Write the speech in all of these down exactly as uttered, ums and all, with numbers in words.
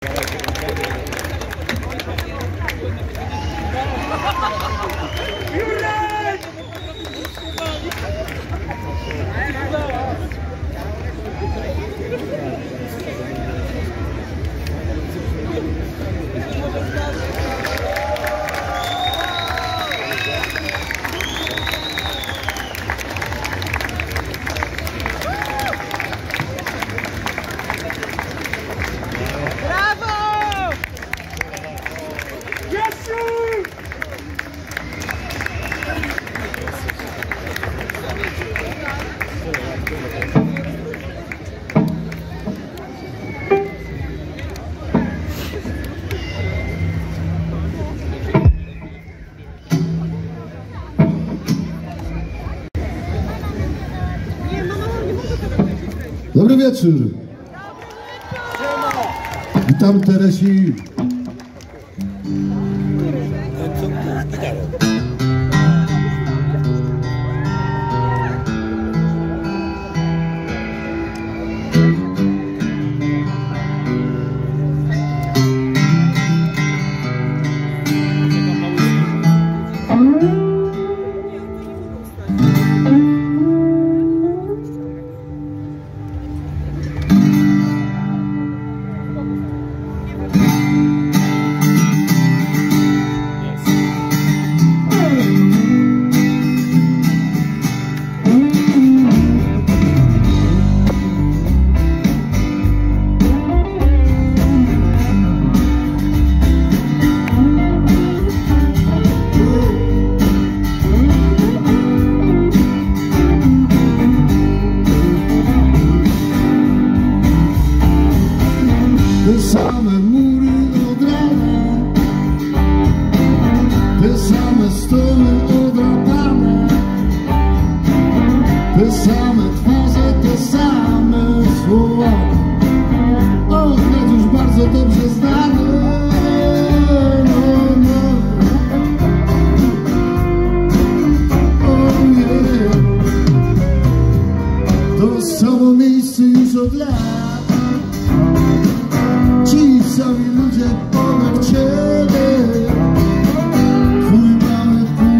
Dobry wieczór. Witam Teresi. Te same mury od rana, te same stoły odrapane, te same twarze, te same słowa, odkąd już bardzo dobrze znane. No, no. Oh, yeah. To samo miejsce już od lat. Ci sami ludzie obok ciebie, twój mały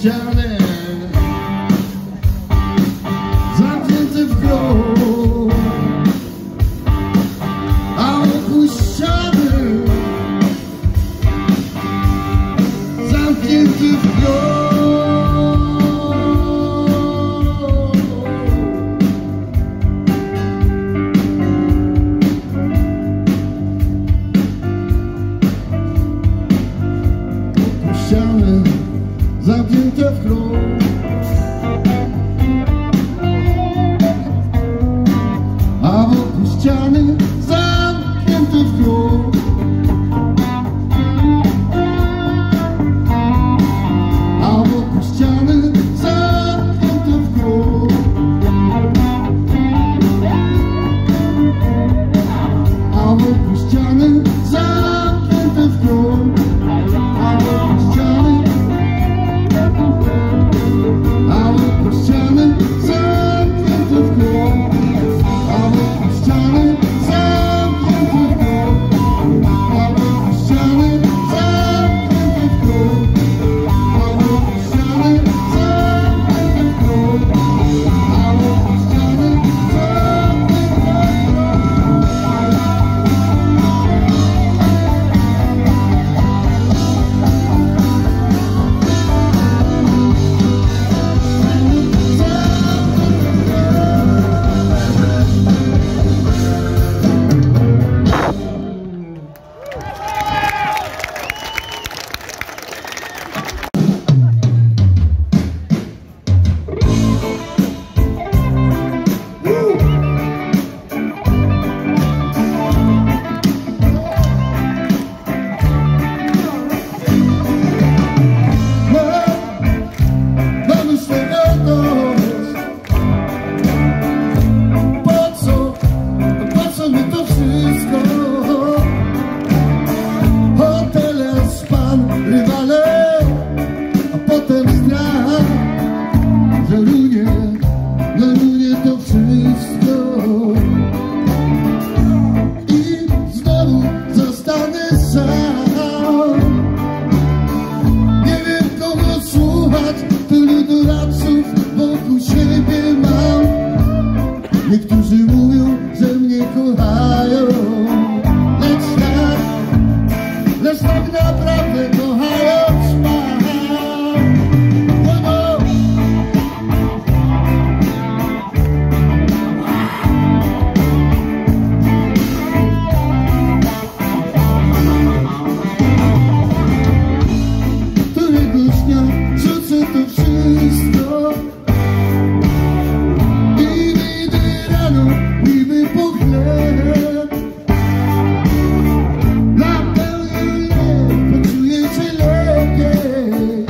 ścianę, zamknięty w grob, a wokół ściany zamknięty w grob. Ściany zamknięte w grób, a wokół ściany zamknięte w grób, a wokół ściany zamknięte w grób, a wokół ściany zamknięte w grób, a wokół ściany, a wokół ściany zamknięte w grób, a wokół ściany zamknięte w grób, a wokół ściany zamknięte w grób, a wokół ściany zamknięte w grób, a wokół ściany zamknięte niektórzy mówią, że mnie kochają, lecz tak, lecz tak naprawdę kochają szmat. Któregoś dnia rzucę to wszystko niby po chleb, napełnię je, poczuję się lepiej.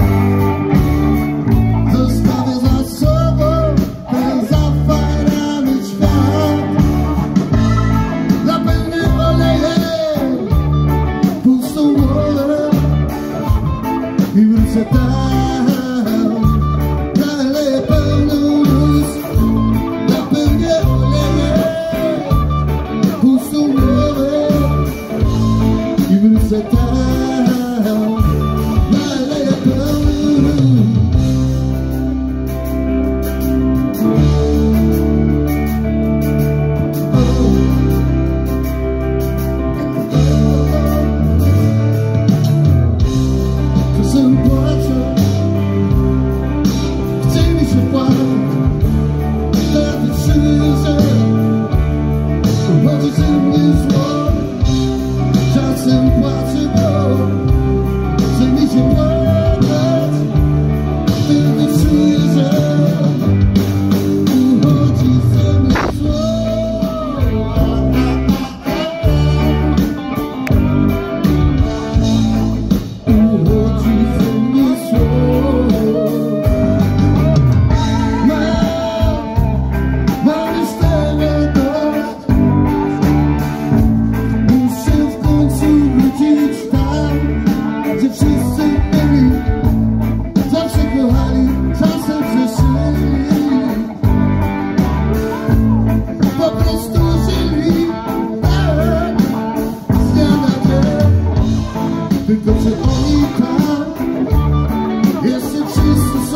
Zostawię za sobą ten zafarany świat, napełnię olejem pustą głowę i wrócę tam, naleję pełną luz, napełnię i wrócę tam, naleję pełny. Czasem płaczę, chce mi się płakać, wtedy przyjrzę, chodzi ze mnie zło. Czasem płaczę, bo chce mi się płakać, wtedy czuję, że uchodzi ze mnie zło. Uchodzi ze mnie zło. Mam, mam już tego dość. Muszę w końcu wrócić tam, gdzie wszyscy byli, zawsze kochali, czasem grzeszyli, po prostu żyli tak, z dnia na dzień. Tylko że oni tam jeszcze wszyscy są.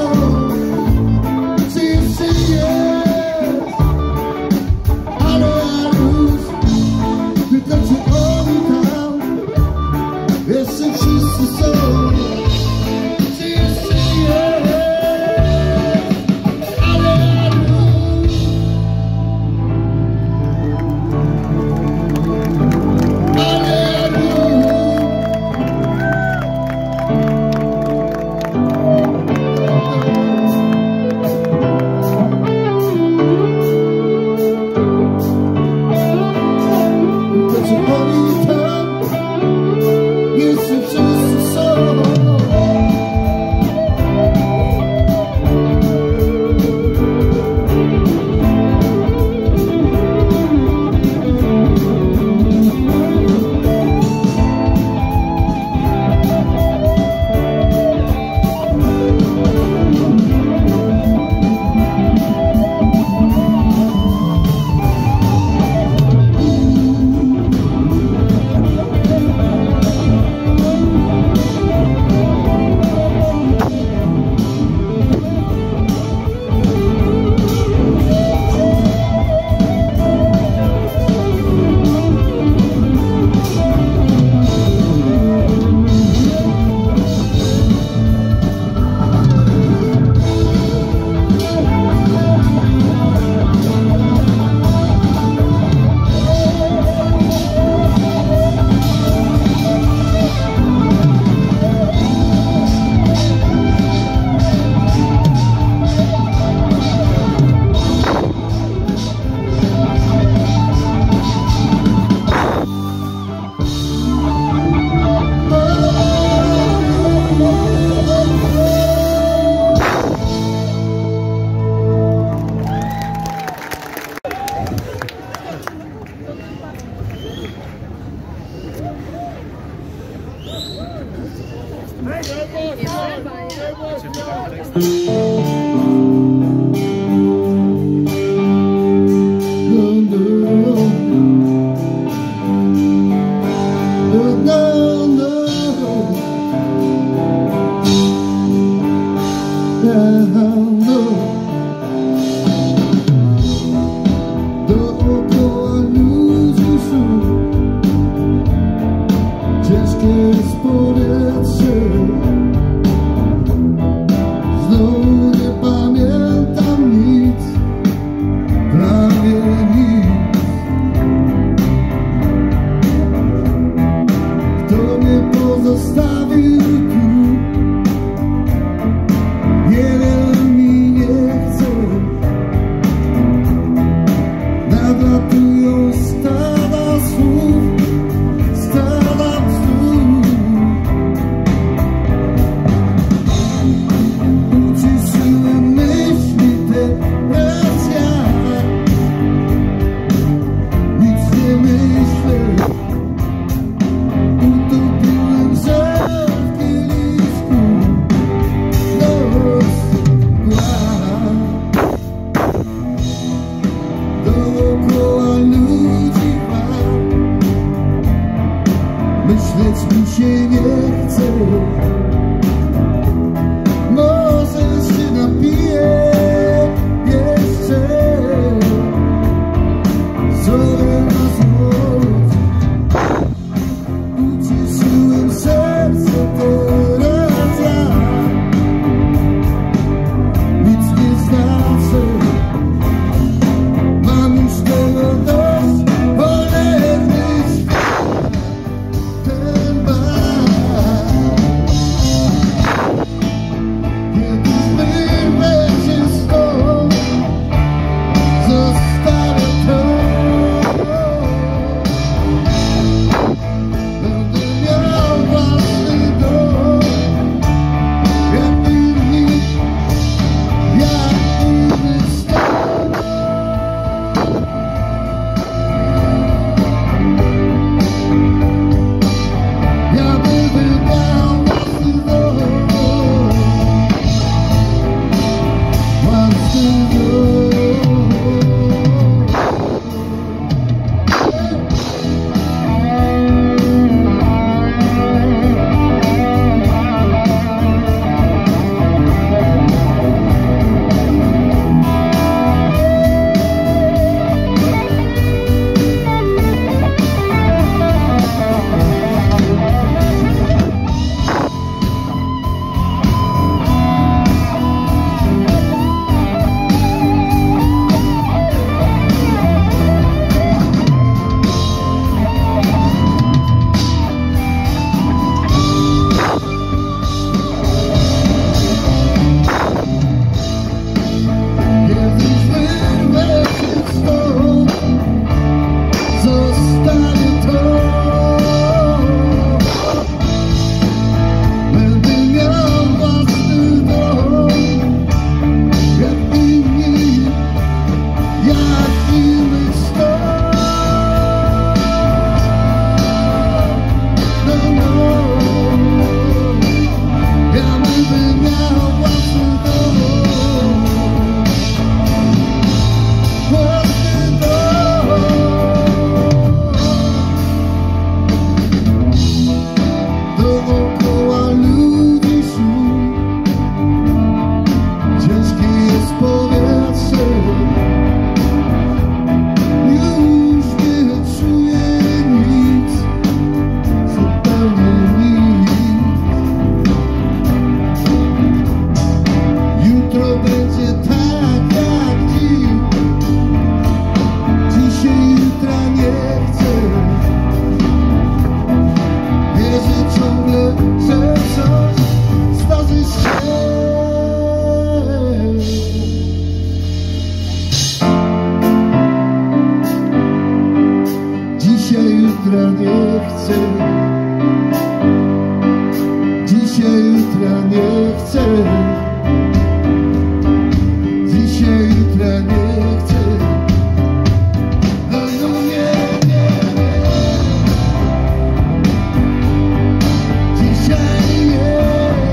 Dzisiaj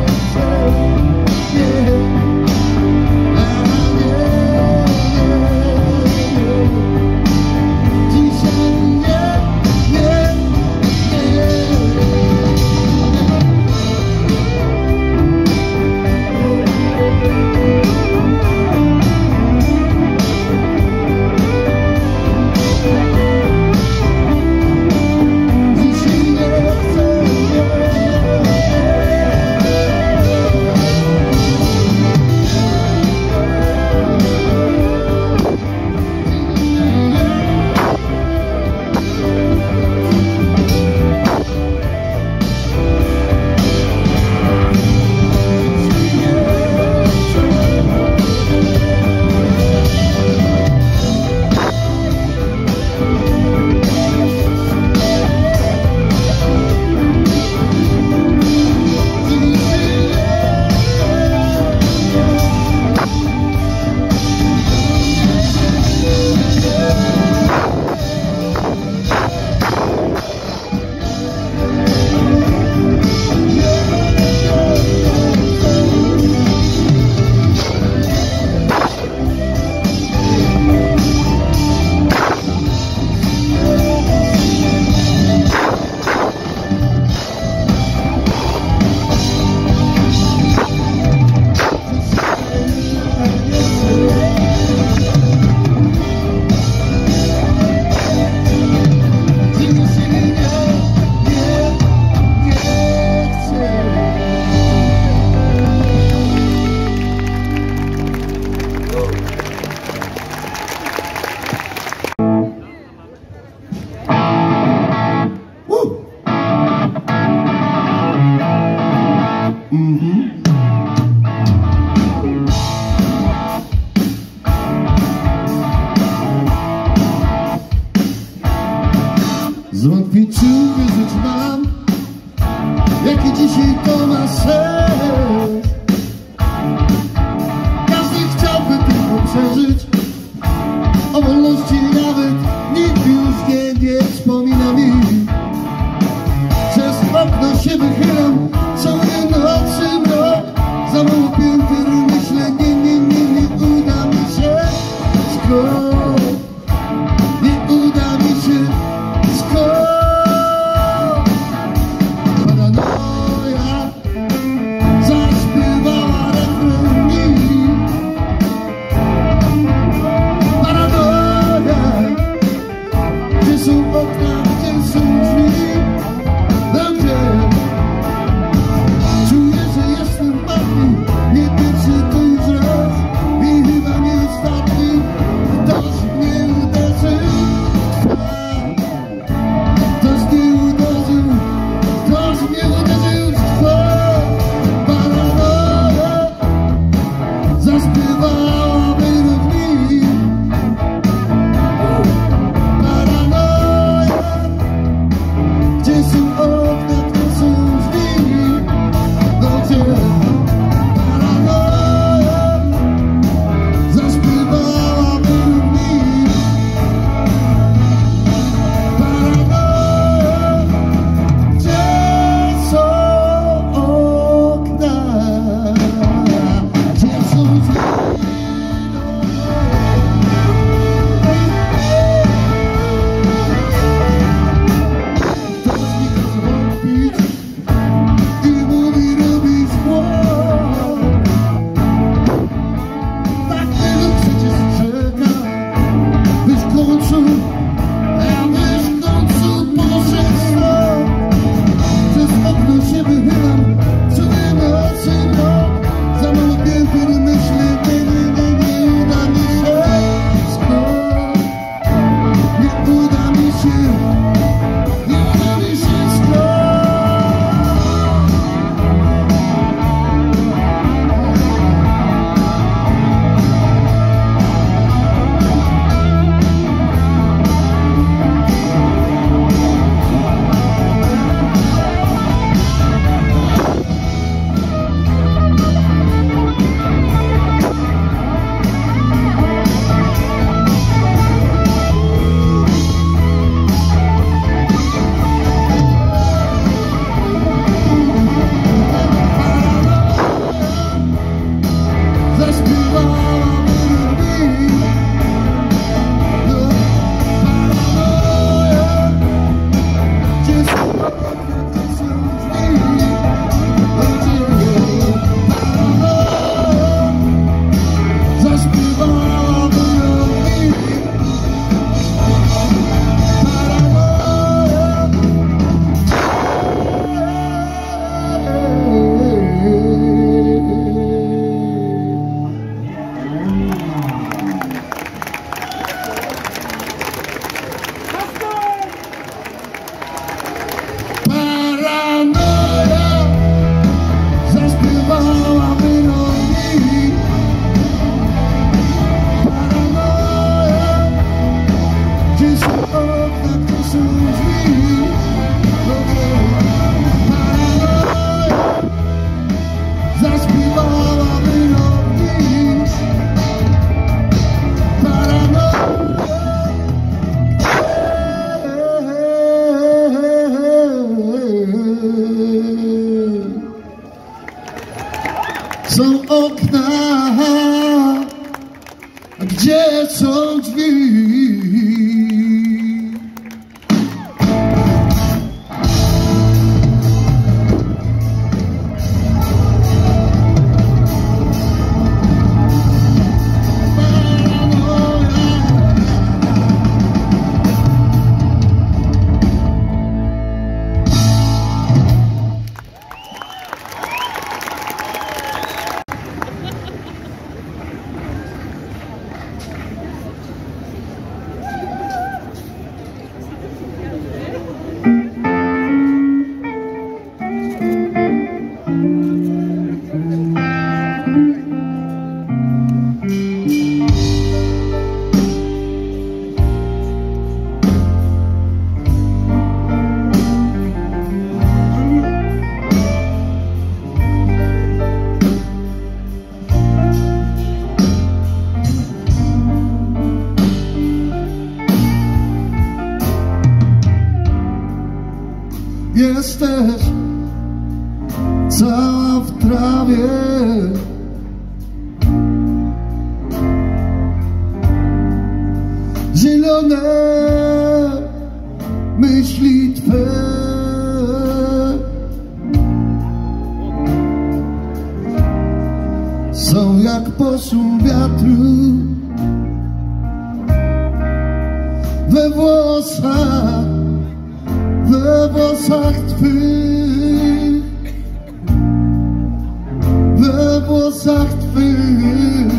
Mhm. Zwątpić, czy uwierzyć mam, jaki dzisiaj to ma sens. Każdy chciałby tylko przeżyć, o wolności nawet nikt już nie, nie wspomina mi. Przez okno się wychylam, całuję nocy mrok, za mało pięter myślę, nie, nie, nie, nie uda mi się skok, nie uda mi się skok. Paranoja zaśpiewała refren mi. Paranoja, gdzie są okna, gdzie są drzwi. Czuję, że jestem martwy, nie pierwszy to już raz i chyba nie ostatni. Ktoś mnie uderzył, ktoś mnie uderzył, ktoś mnie uderzył w twarz. Paranoja zaśpiewała wyrok mi. Paranoja, gdzie są okna, gdzie są drzwi. No gdzie? Paranoja zaśpiewała wyrok mi. Paranoja, gdzie są okna, gdzie są drzwi. Ktoś mi każe wątpić i mówi robić błąd. Tak tego przecież czeka, byś w końcu, a byś w końcu poszedł stąd. Przez okno się wychylam, czuję nocy mrok, za mało pięter myślę, nie, nie, nie, nie uda mi się skok, nie uda mi się, nie uda mi się skok. Zaśpiewała wyrok mi. No, paranoja, gdzie są okna, gdzie są drzwi. No gdzie? Paranoja zaśpiewała wyrok mi. Paranoja zaśpiewała wyrok mi. Paranoja, gdzie są okna, gdzie są drzwi. No gdzie? Paranoja zaśpiewała wyrok mi. Paranoja, są okna, a gdzie są drzwi? jesteś cała w trawie. Zielone myśli Twe są jak poszum wiatru we włosach, we włosach Twych, we włosach Twych.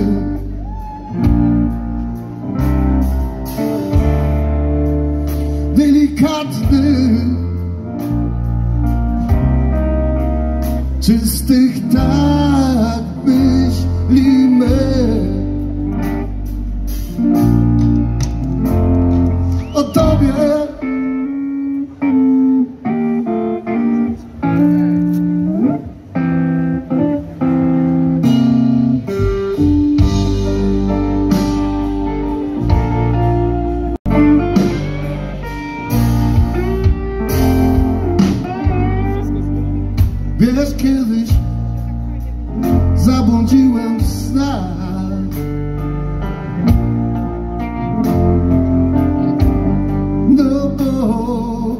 Delikatny, czystych tak myślimy. O Tobie wiesz, kiedyś zabłądziłem w snach. No bo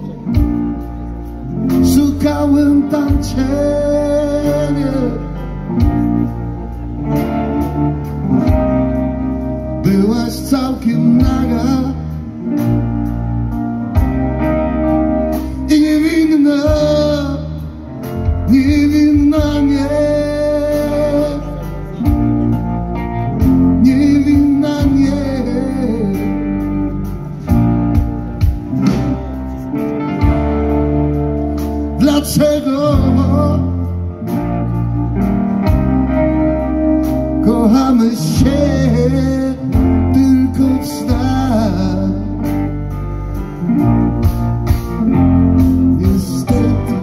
szukałem tam Ciebie. Byłaś całkiem naga i niewinna, niewinna nie, niewinna nie. Dlaczego kochamy się tylko w snach? Niestety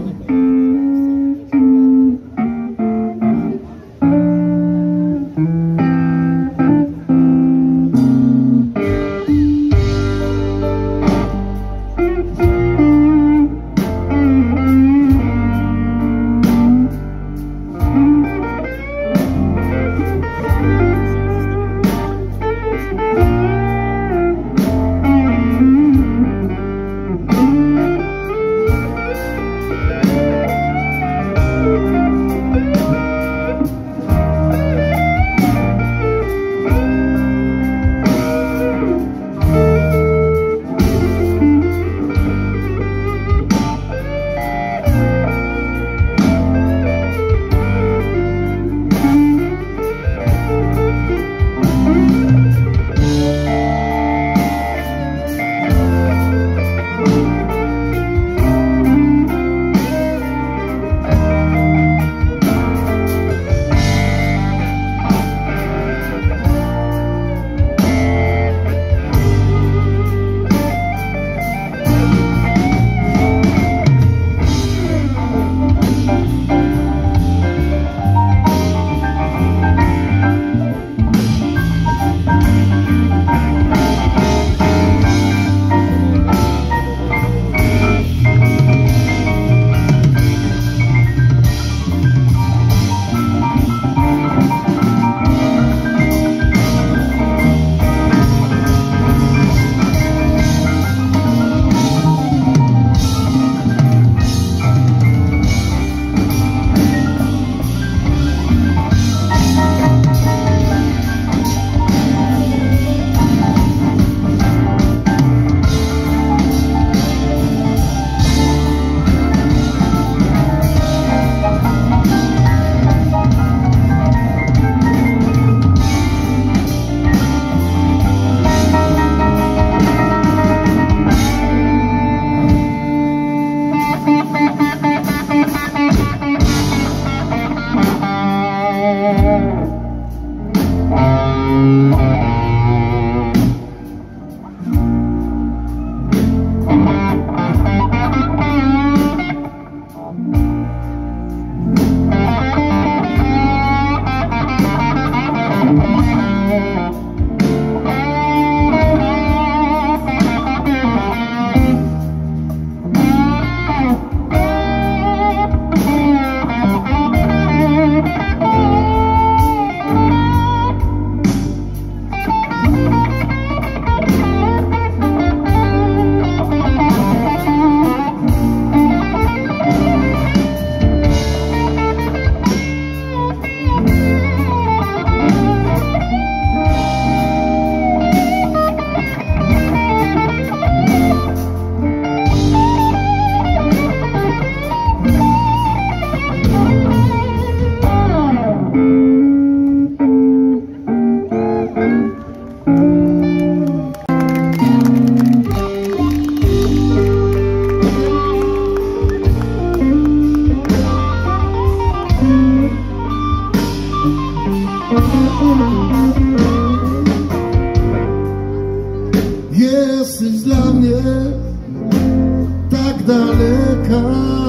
Jesteś dla mnie tak daleka,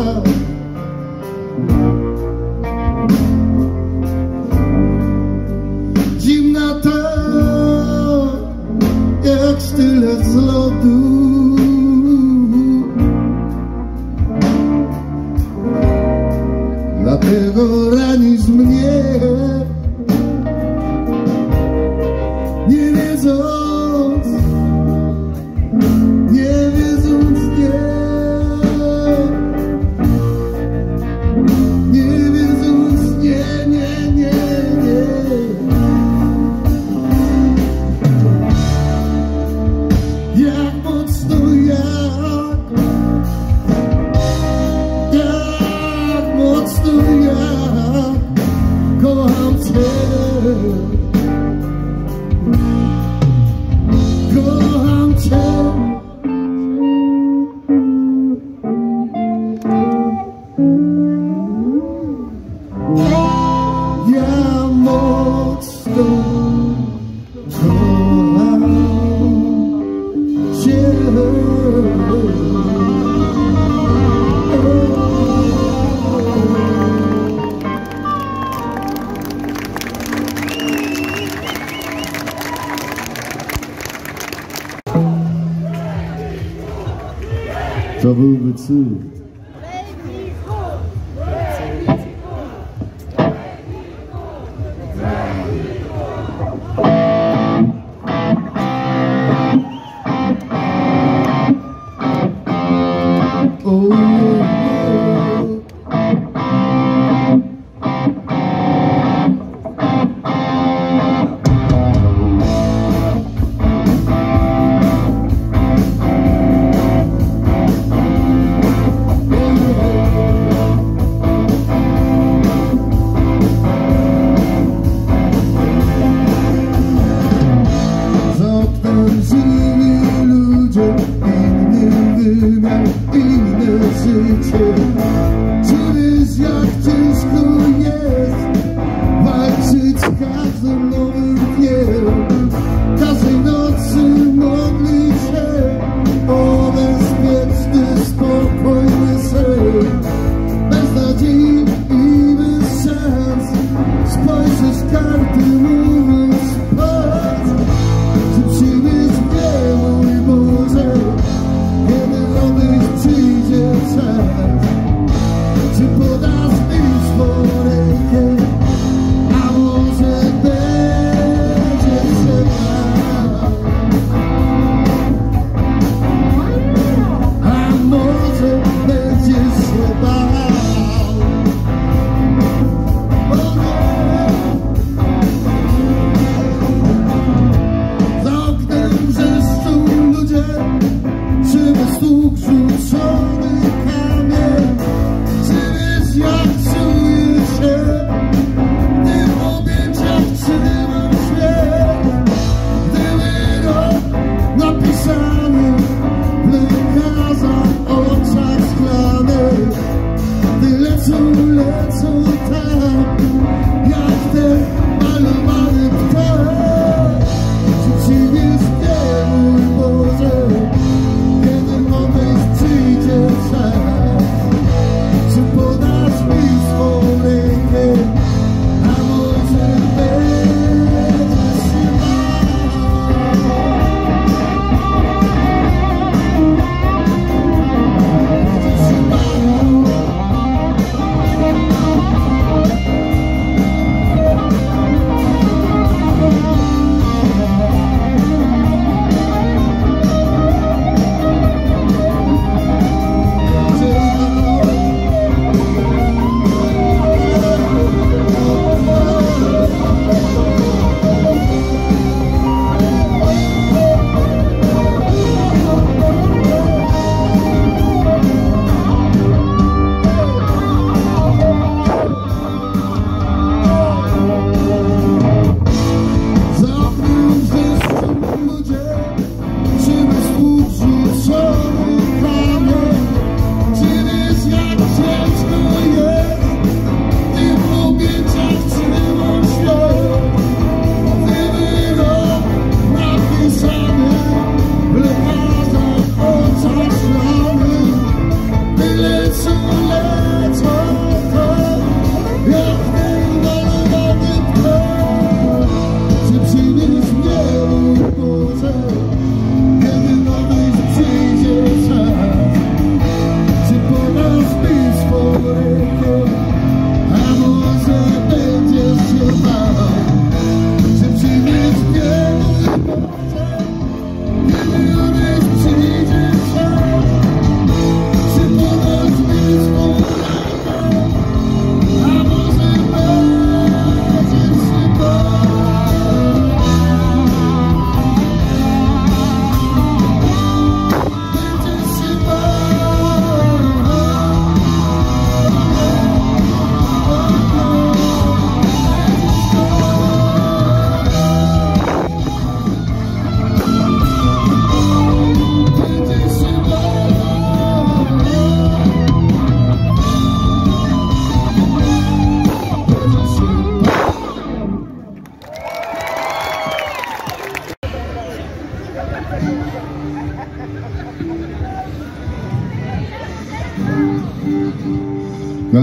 zimna tak jak sztylet z lodu. Dlatego ranisz mnie, nie wiedząc, nie wiedząc, nie, nie wiedząc, nie, nie, nie, nie. Jak mocno, jak, jak mocno, jak kocham Cię. Kocham Cię. Ja mocno kocham Cię. To byłby cud.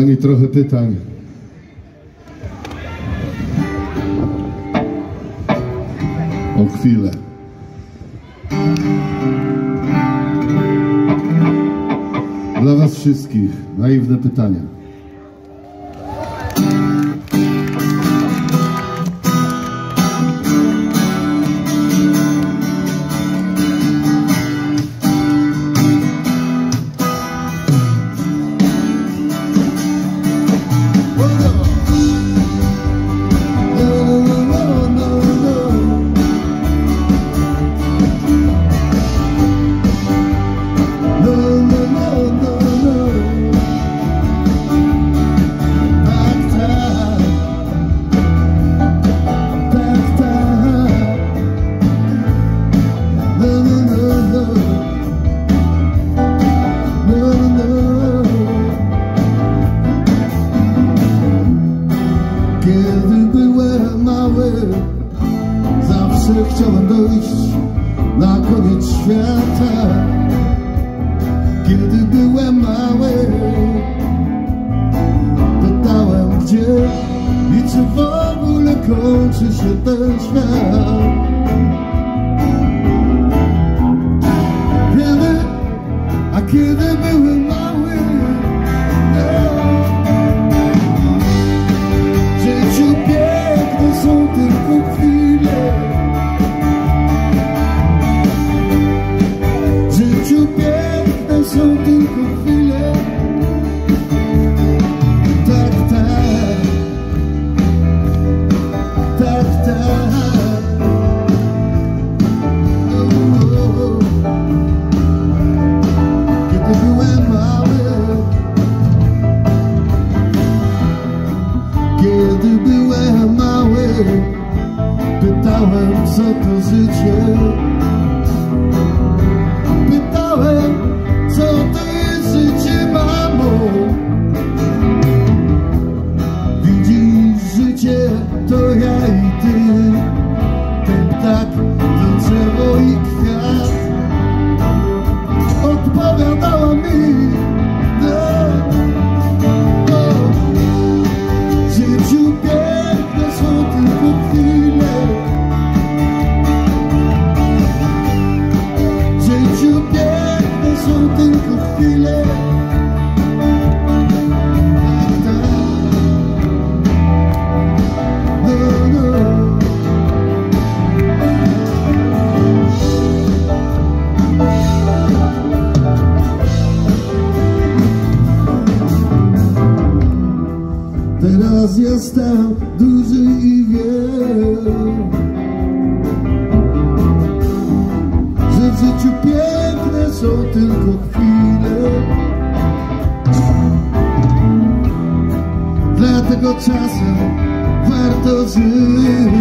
Kochani, trochę pytań. O chwilę. Dla was wszystkich naiwne pytania. Kiedy byłem mały, zawsze chciałem dojść na koniec świata. Kiedy byłem mały, pytałem gdzie i czy w ogóle kończy się ten świat. Kiedy, a kiedy byłem mały, są tylko chwile. W życiu piękne są tylko chwile. Tak, tak, tak, tak. Oh, oh, oh. Kiedy byłem mały, kiedy byłem mały, pytałem, co to życie. Pytałem, co to jest życie, mamo. Widzisz, życie to ja i ty, ten ptak, to drzewo i kwiat. Odpowiadała mi, no, no. W życiu piękne są tylko chwile. W życiu piękne są tylko chwile. Tak, tak. No, no. Teraz jestem duży i wiem, że w życiu piękne są tylko chwile. Dlatego czasem warto żyć.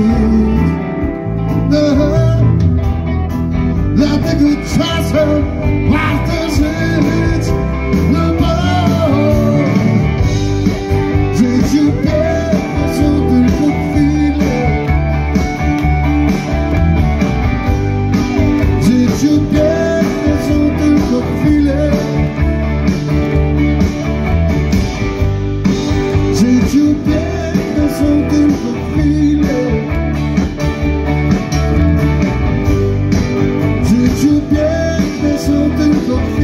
No, dlatego czasem warto żyć. No bo w życiu piękne są tylko chwile. W życiu piękne są tylko chwile. W życiu piękne są tylko chwile. W życiu piękne są tylko chwile.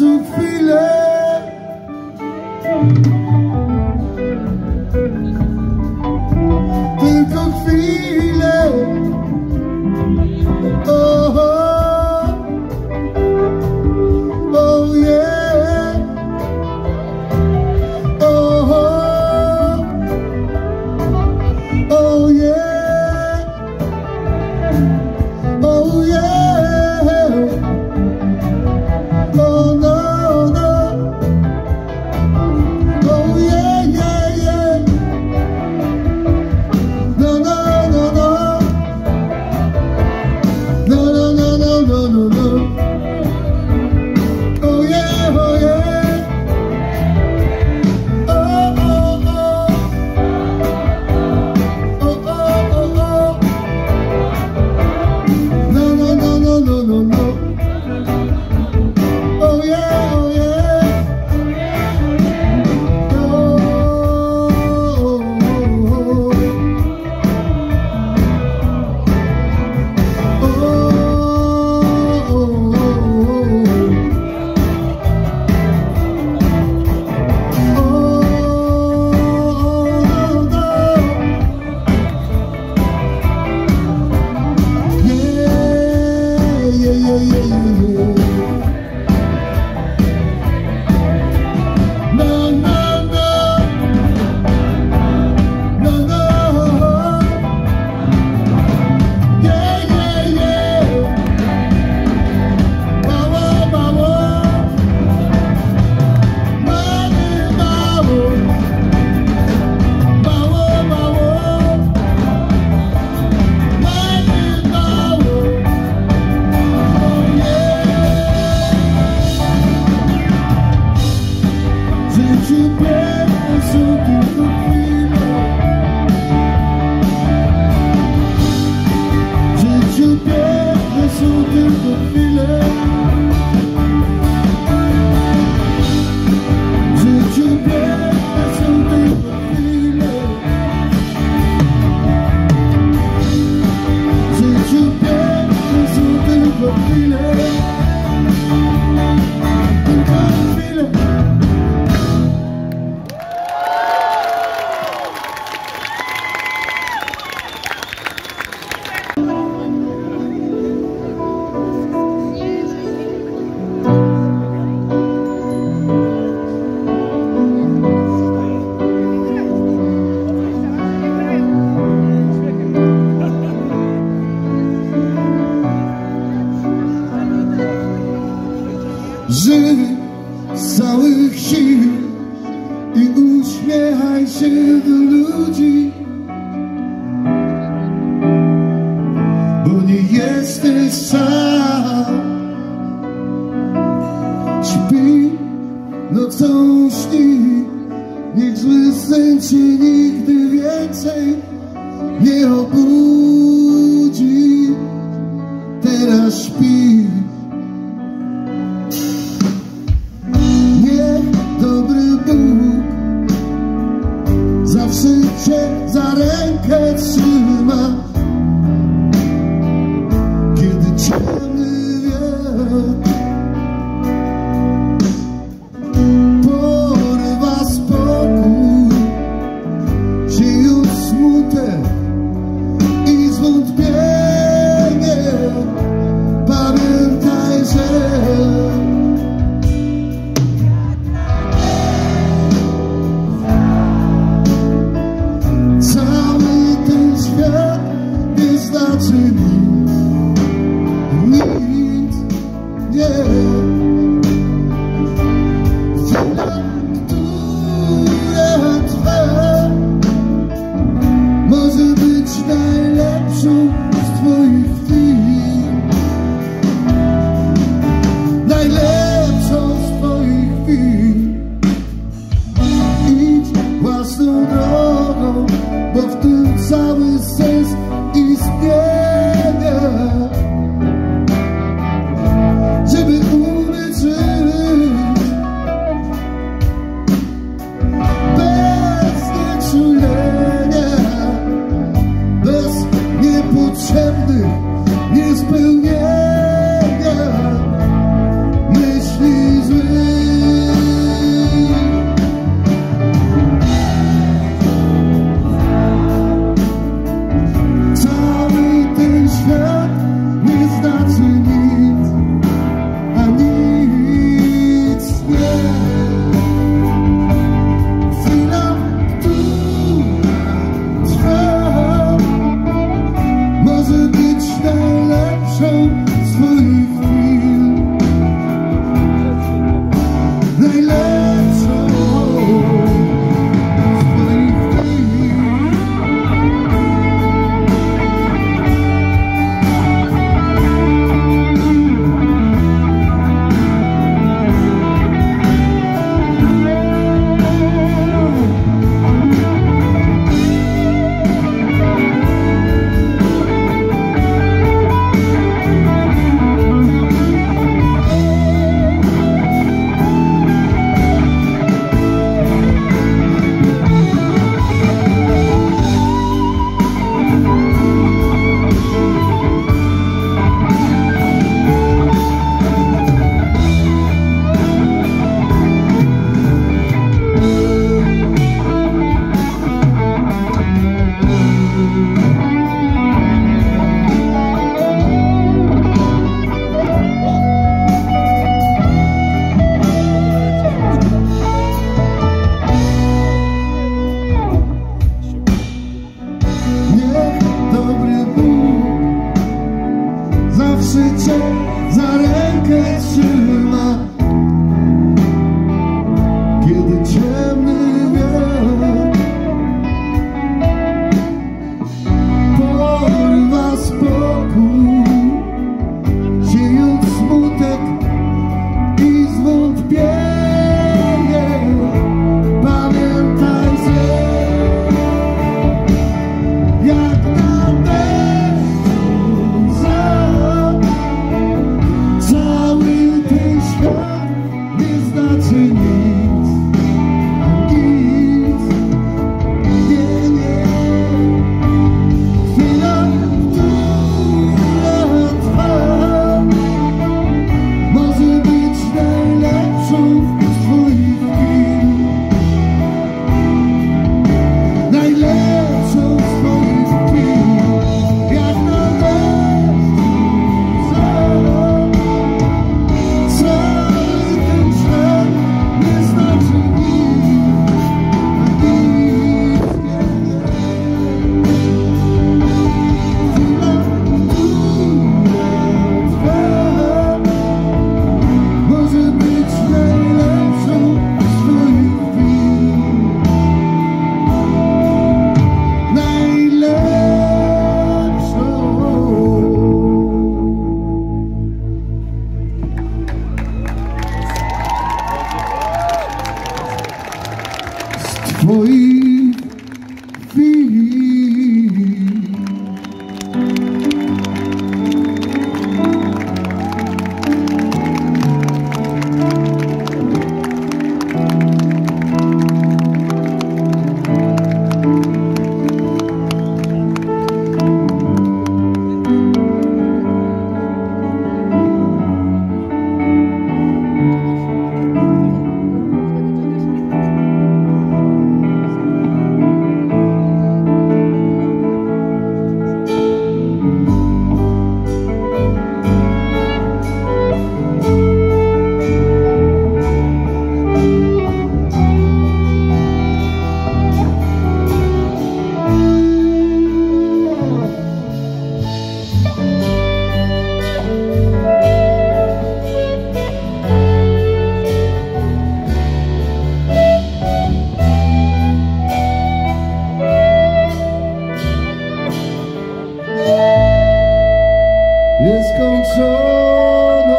co chwilę. Tylko chwilę. Oh, oh yeah. Oh, oh yeah. Oh yeah. Oh no, no. Oh yeah, yeah, yeah. No, no, no, no. No, no, no, no, no, no, no. Oh yeah, oh yeah. Oh, oh, oh. Oh, oh, oh, oh. No, no, no, no, no, no, no. Oh yeah, oh yeah. Oh, oh, oh, oh. Żyj z całych sił i uśmiechaj się do ludzi, bo nie jesteś sam. Śpi nocą, śni, niech zły sen cię nigdy więcej nie obudzi. Teraz śpi. Zawsze cię za rękę trzyma, kiedy ciemny wiatr porywa spokój, siejąc smutek i zwątpienie. Pamiętaj, że cały ten świat twoich chwili. Nieskończoną.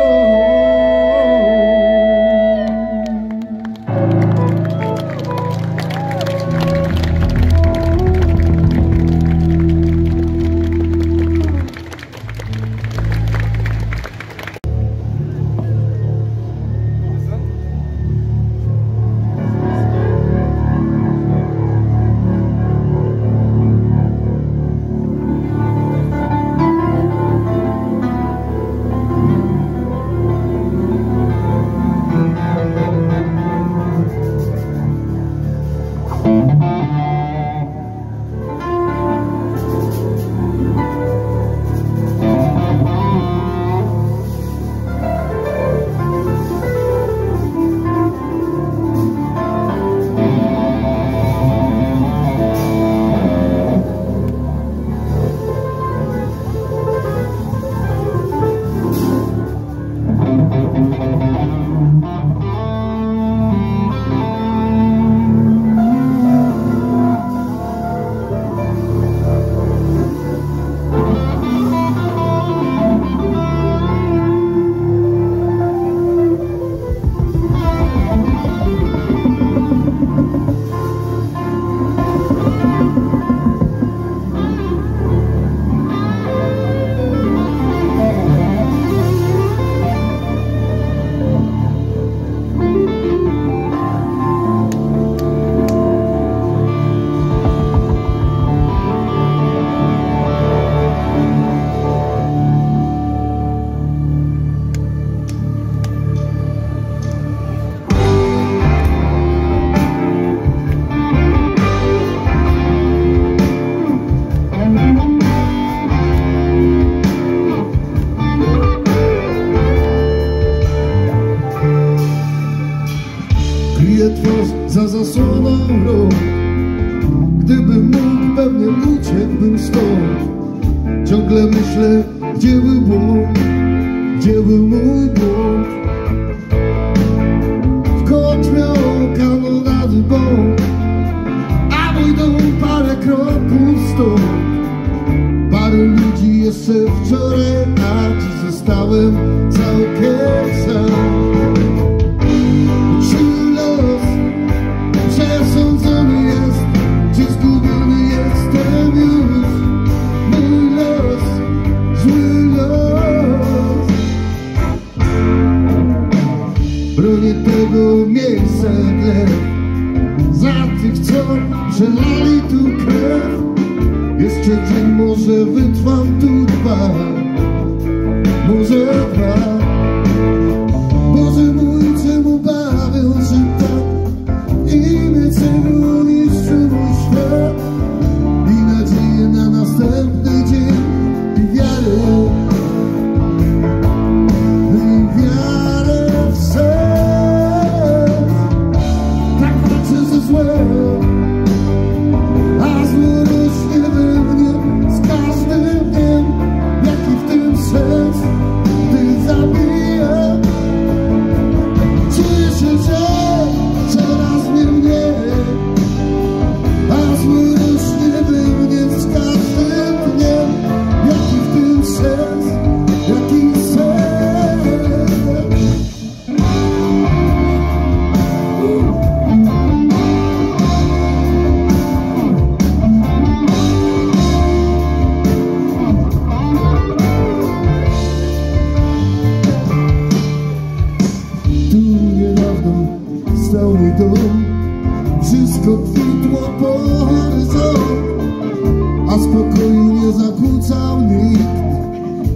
Kryję twarz za zasłoną rąk. Gdybym mógł, pewnie uciekłbym stąd. Ciągle myślę, gdzie był błąd, gdzie był mój błąd. W kąt miał kanonady bomb, a mój dom parę kroków stąd. Parę ludzi jeszcze wczoraj, a dziś zostałem całkiem sam. Bronię tego miejsca jak za tych, co przelali tu krew. Jeszcze dzień, może wytrwam tu dwa, może dwa. Boże mój, czemu bawią się tak i mnie czemu niszczy mój świat i nadzieję na następny dzień i wiarę.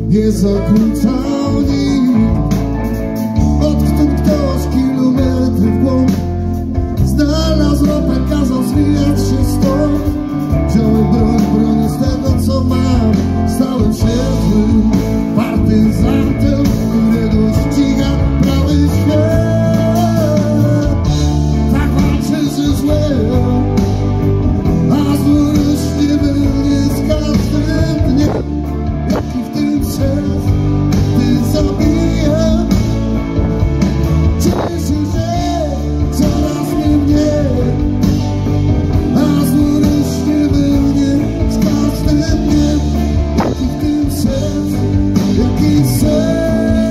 nie zakłócał nikt. Odtąd ktoś kilometry w głąb znalazł ropę, kazał zwijać się stąd. Wziąłem broń, bronię z tego co mam. Stałem się złym partyzantem, którego ściga prawy świat. Tak walczę ze złem, a złość nie będzie z każdym dniem. Jaki w tym sens, ty zabija. Cieszę się, że coraz mnie mniej, a złość nie będzie z każdym dniem. Jaki w tym sens, jaki sens.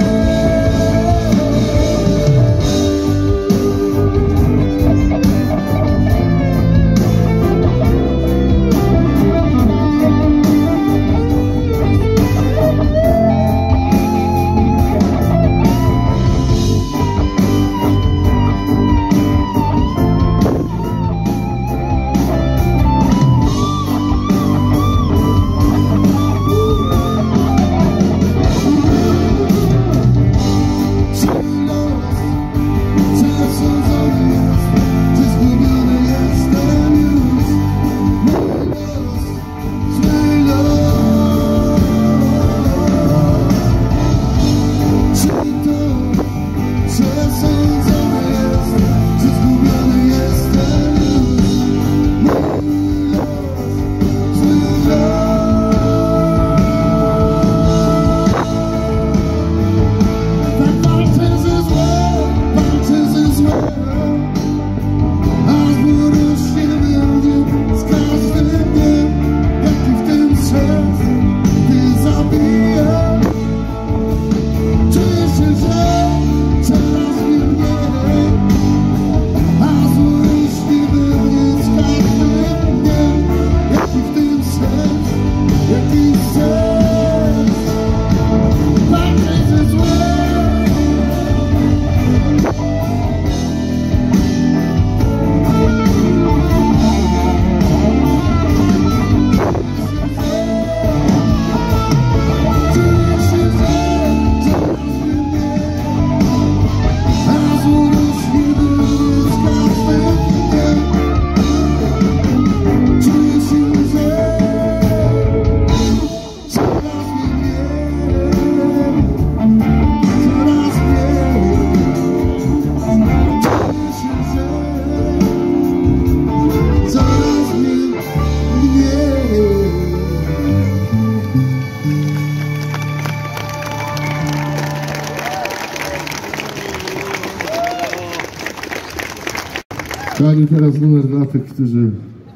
Tak, i teraz numer dla tych, którzy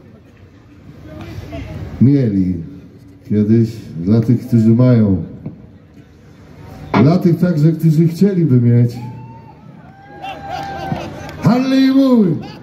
mieli kiedyś, dla tych, którzy mają, dla tych także, którzy chcieliby mieć. Hallelujah!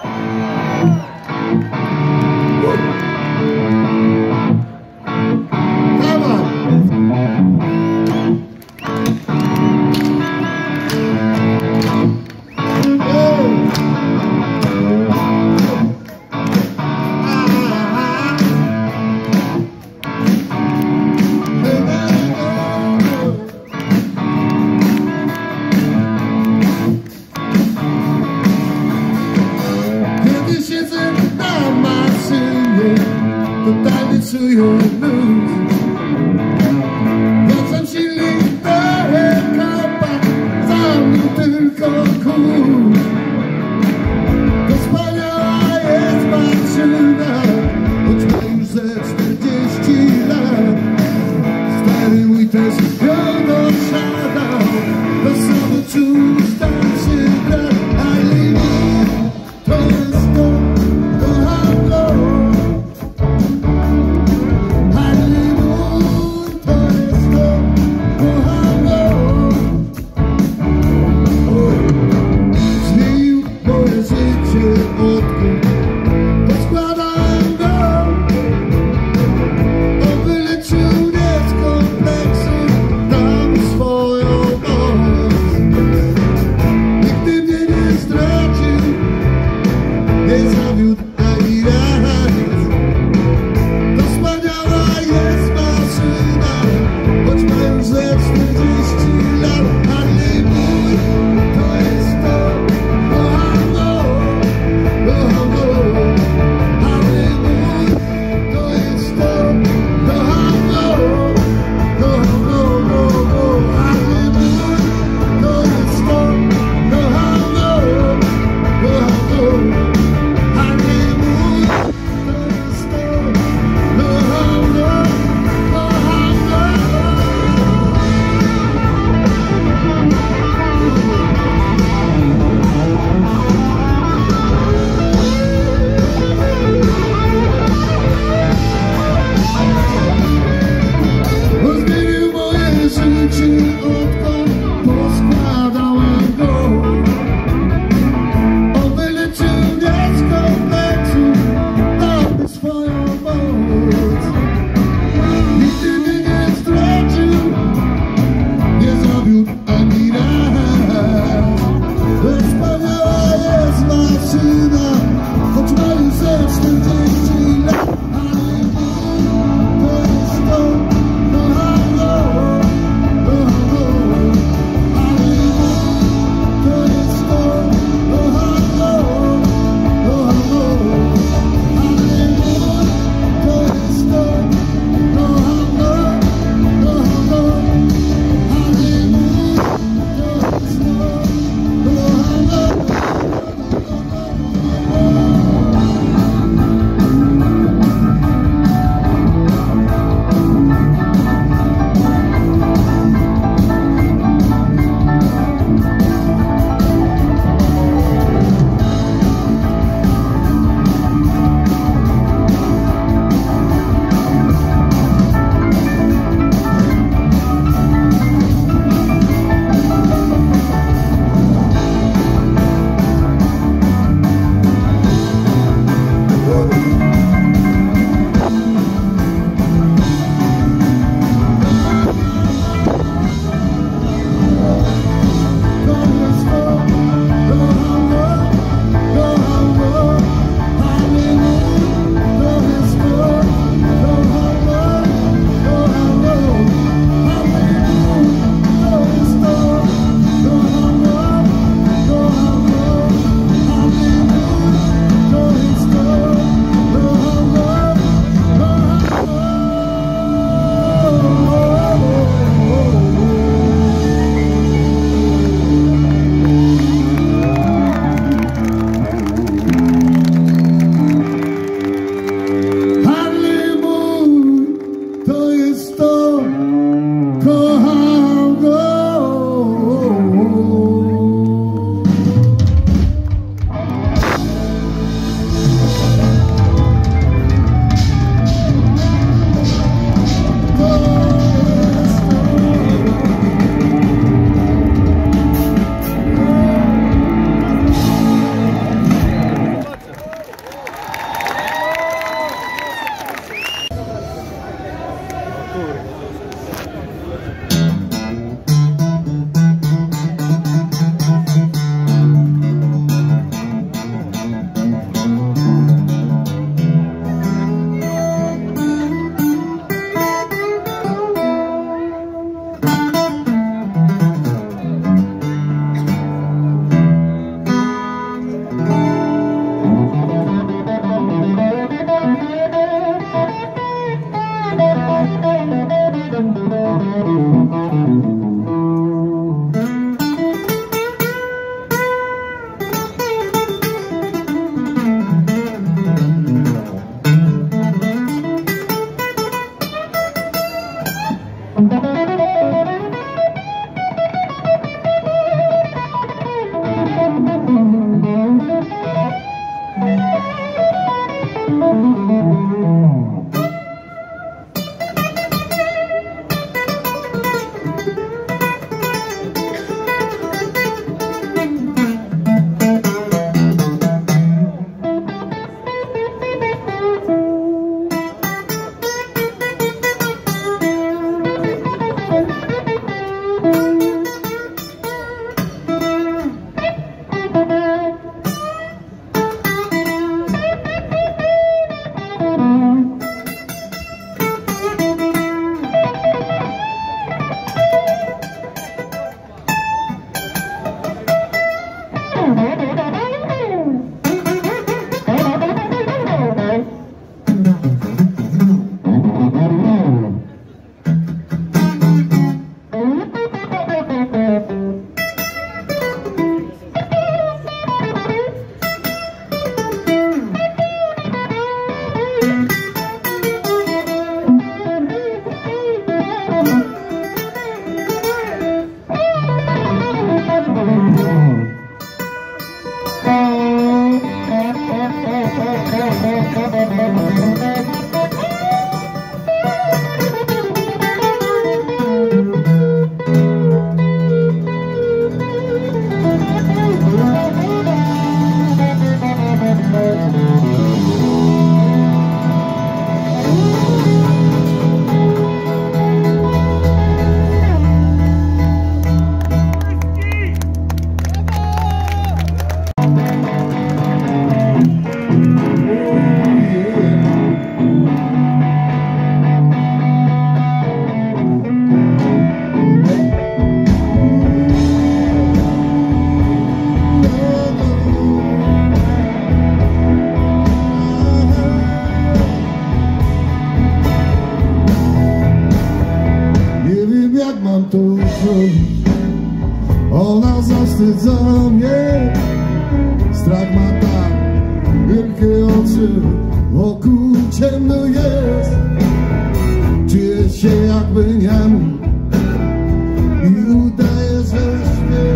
Totalnie czuję luz. Wracam silnik do kopa, za mną tylko kół. To wspaniała jest patrzyna, choć ma już ze czterdzieści lat. Stary mój też ją dosiadał, do samo czuć tam się brak. Ale nie, to jest to, kocham go. zawstydza mnie. Strach ma tak wielkie oczy, wokół ciemno jest. Czuję się jakby niemy i udaję, że śpię.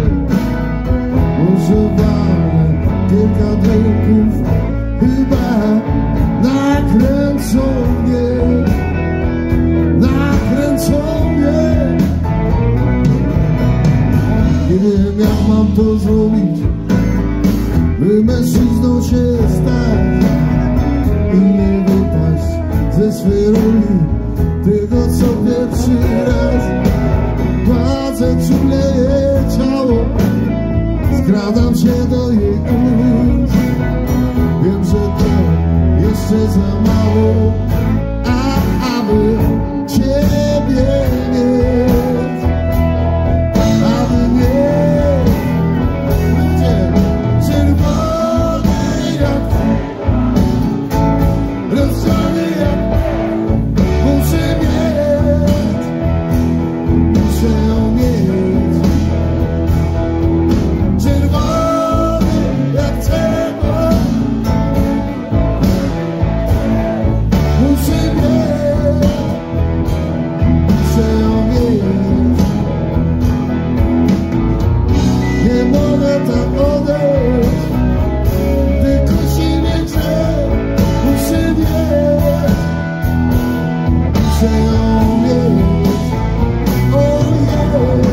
Używamy kilka drinków, chyba nakręcą mnie, nakręcą mnie. Nie wiem, jak mam to zrobić, by mężczyzną się stać i nie wypaść ze swej roli tego, co pierwszy raz. Gładzę czule jej ciało, skradam się do jej ust. Wiem, że to jeszcze za mało, a aby ciebie mieć, aby mieć. Gdzie czerwony jak rozżalony jak muszę mieć, muszę ją mieć. Czerwony jak trzeba, muszę mieć, muszę ją mieć. Nie mogę tak odejść, tylko się nie chcę, muszę mieć, muszę ją mieć. Oh yeah.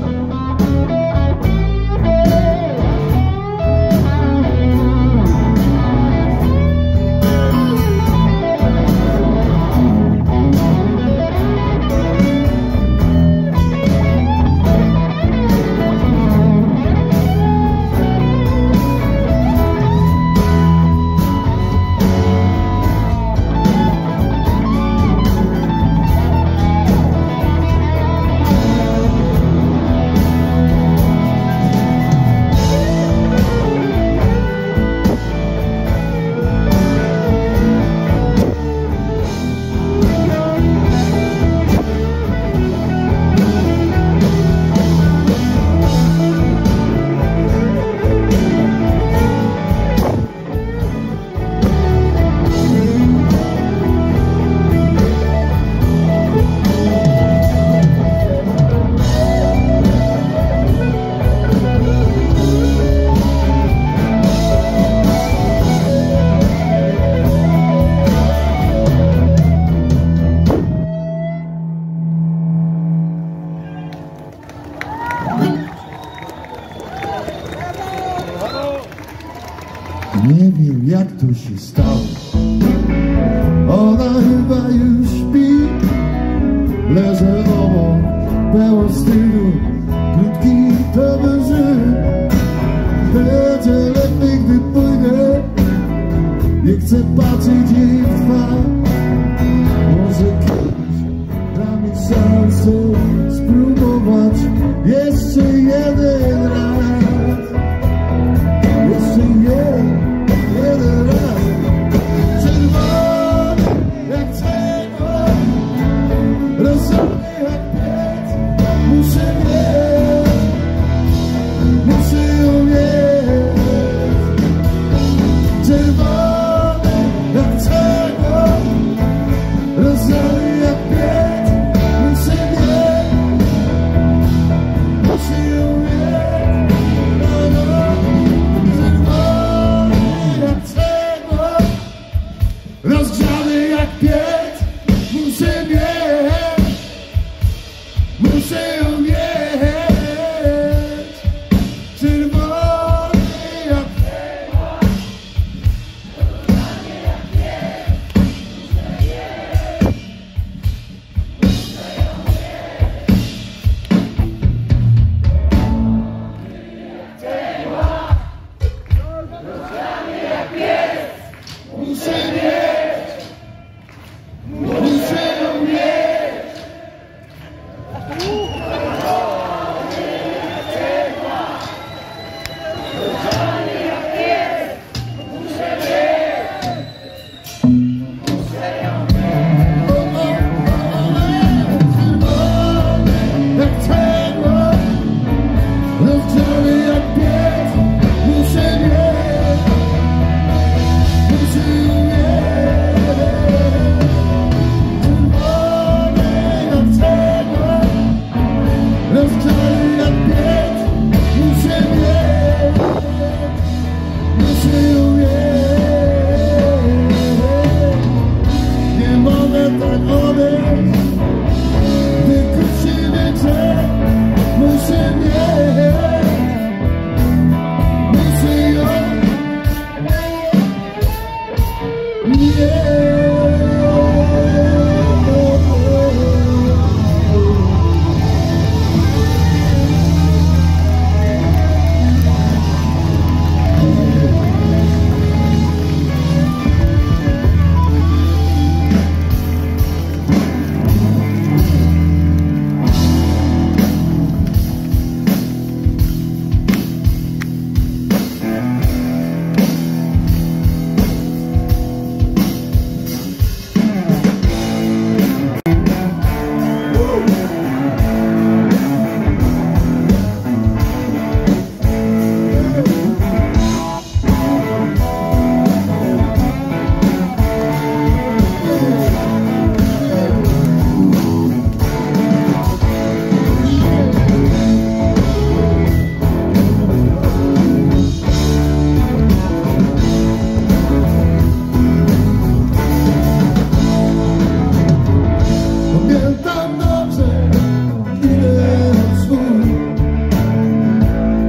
Nie wiem, jak to się stało, ona chyba już śpi. Leżę obok, pełen wstydu, krótki to wyży. Będzie lepiej, gdy pójdę, nie chcę patrzeć jej w twarz. Może kiedyś da mi szansę spróbować jeszcze jeden raz. Jeszcze jeden Jeden raz. Czerwony jak czego, rozżalony jak piec. Muszę mieć, muszę ją mieć. Czerwony jak czego, rozżalony jak piec. Muszę mieć, muszę ją mieć. No, no. Rozgrzany jak piec, muszę mieć, muszę ją mieć.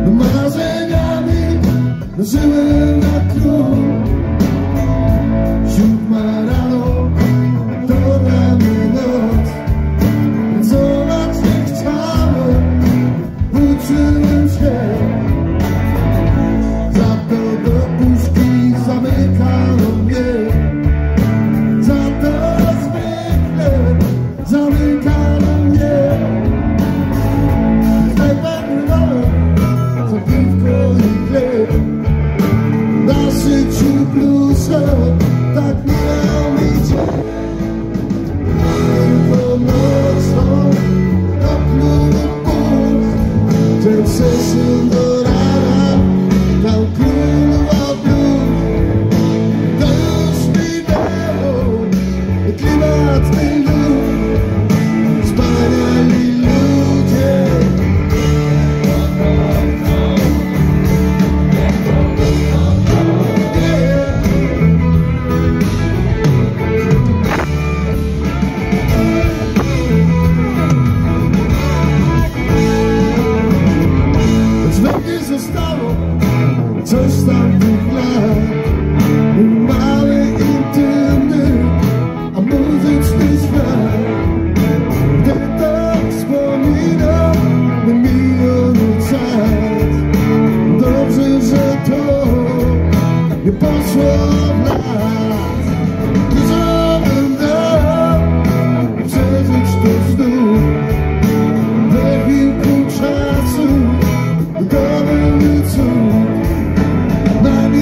marzeniami żyłem na król. Siódma rano, to dla mnie noc. Pracować nie chciałem, uczyłem się. Za to do puszki zamykano mnie. Za to zwykle zamykano mnie. Na życiu blusa tak miał mi dzień. Tylko nocą napluły puls. Ten sesjon do rana tam królował blues. To już minęło, klimat tej lub wspaniali ludzie. Zostało coś z tamtych lat. Mały, intymny, a muzyczny świat. Gdy tak wspominam na miniony czas. Dobrze, że to nie poszło w las. Dużo bym dał przeżyć to znów. We chwilku czasu to był cud.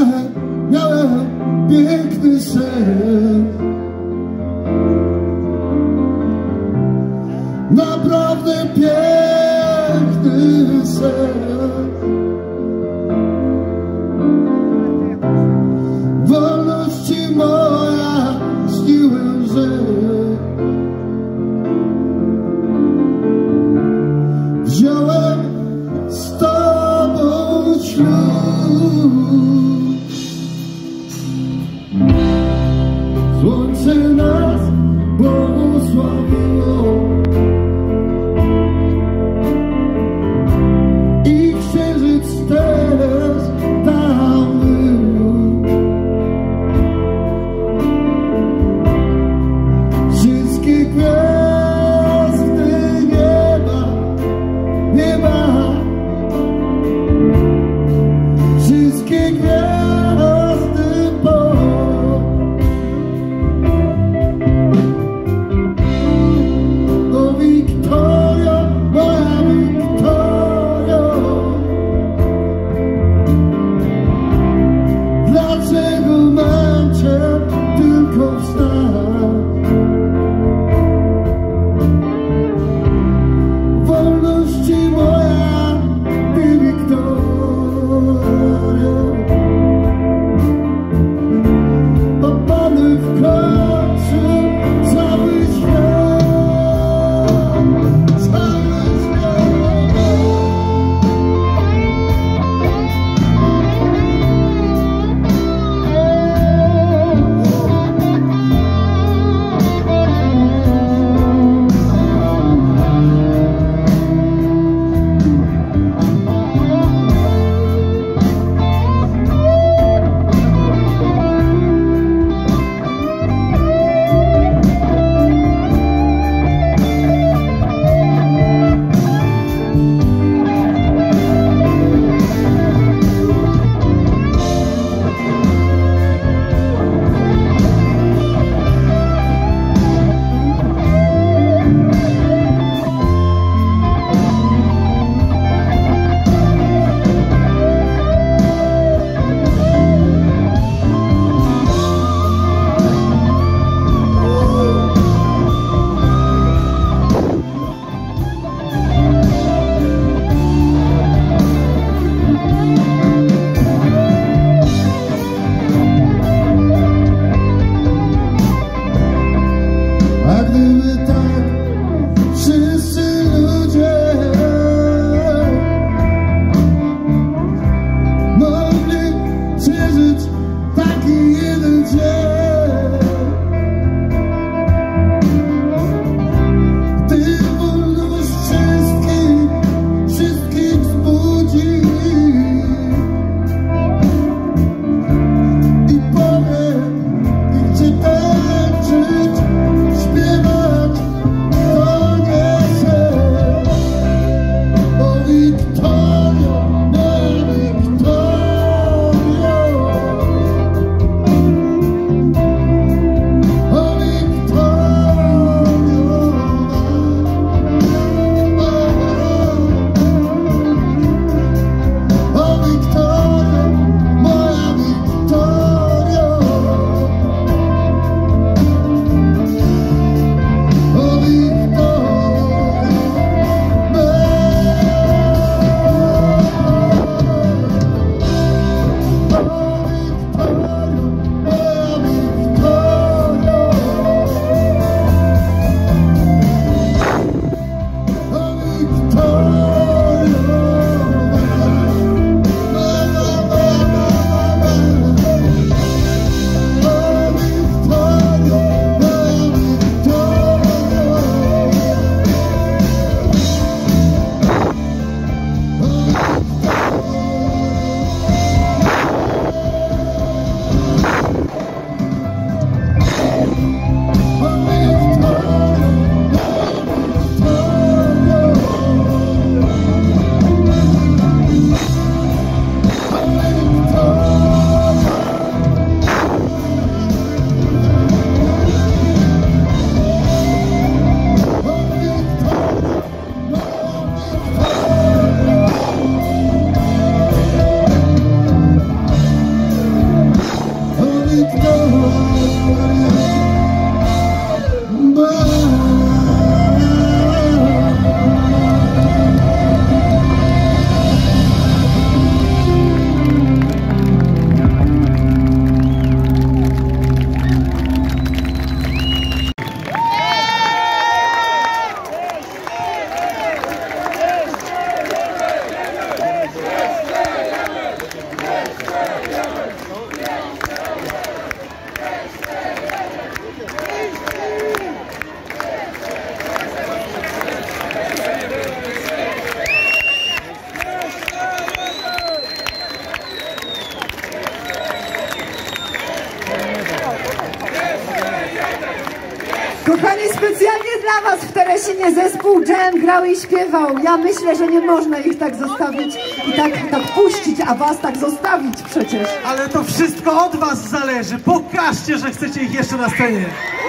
miałem, miałem piękny sen. Naprawdę piękny sen. Wolności moja śniłem, że wziąłem z tobą ślub. Słońce Kochani, specjalnie dla was w Teresinie zespół Jam grał i śpiewał. Ja myślę, że nie można ich tak zostawić i tak, tak puścić, a was tak zostawić przecież. Ale to wszystko od was zależy. Pokażcie, że chcecie ich jeszcze na scenie.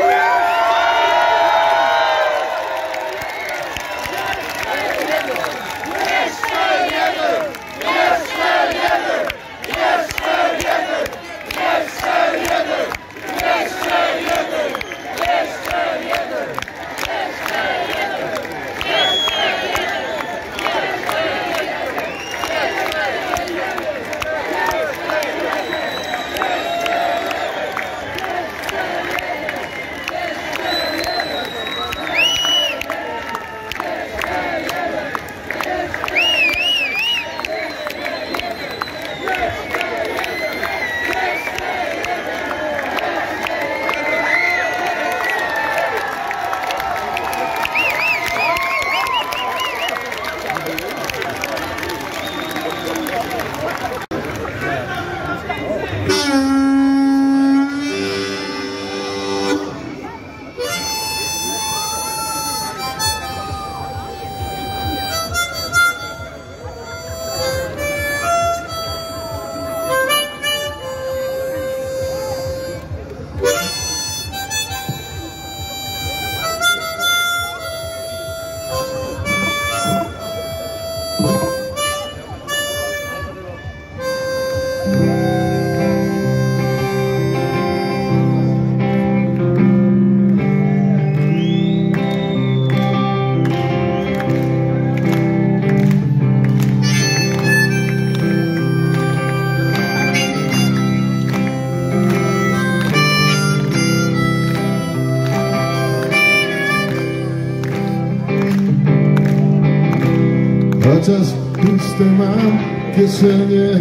Chociaż puste mam kieszenie,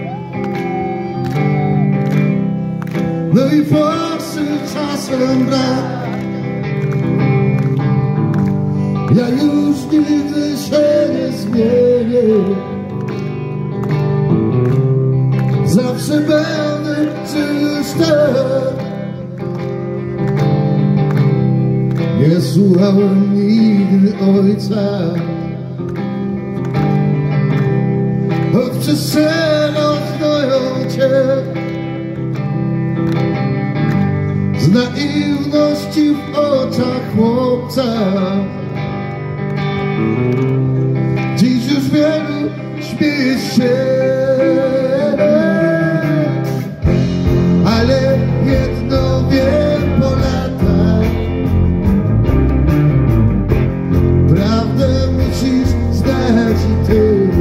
no i forsy czasem brak. Ja już nigdy się nie zmienię, zawsze będę czyż tak. Nie słuchałem nigdy ojca, choć przez scenę gnoją cię. Z naiwności w oczach chłopca dziś już wielu śmieje się, ale jedno wiem po latach: prawdę musisz znać i ty.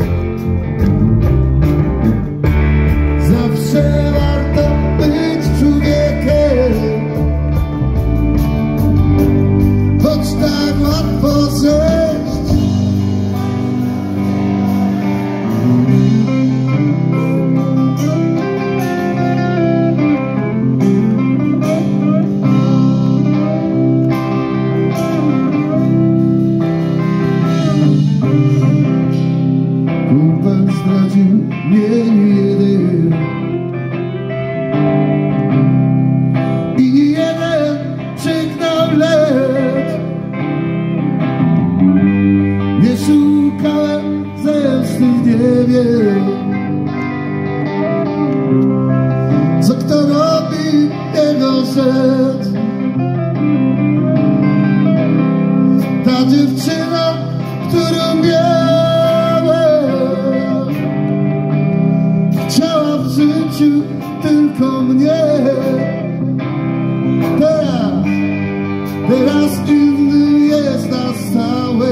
Zawsze warto być człowiekiem, choć tak łatwo zejść. Kumpel zdradził mnie jeden i jeden przegnał lek. Nie szukałem zemsty, nie wiem, co kto robi jego rzecz. Ta dziewczyna, którą miałem, chciała w życiu tylko mnie. Teraz, teraz inny jest na stałe.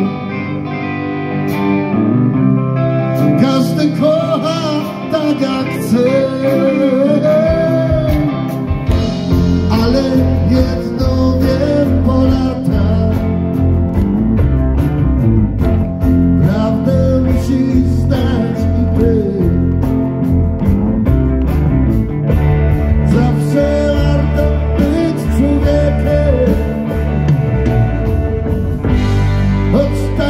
Każdy kocha tak jak chce, ale jedno wiem po latach: prawdę musisz znać i ty. Zawsze warto być człowiekiem, choć